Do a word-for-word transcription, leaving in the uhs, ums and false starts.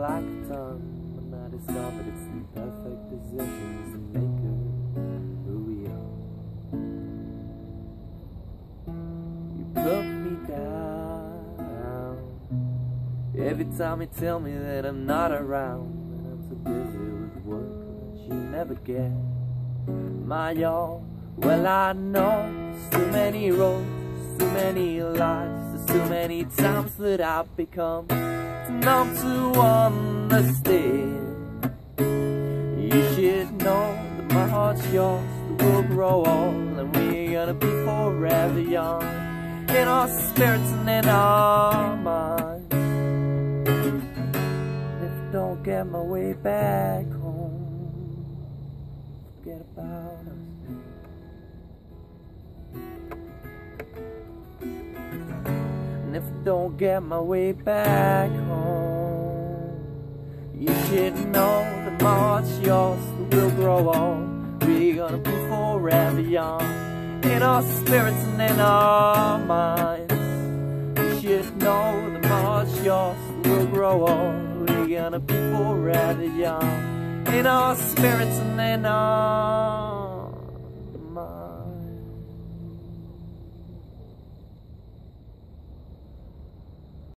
like a ton when I discovered it's the perfect decisions to make her who we are. You put me down every time you tell me that I'm not around, and I'm so busy with work that you never get my all. Well, I know there's too many roads, there's too many lives, there's too many times that I've become numb to understand. You should know that my heart's yours, that we'll grow old, and we're gonna be forever young in our spirits and in our minds. And if I don't get my way back home, forget about us. And if I don't get my way back home, you should know that my heart's yours, that we'll grow old, we're gonna be forever young in our spirits and in our minds. You should know that my heart's yours, that we'll grow old, we're gonna be forever young in our spirits and in our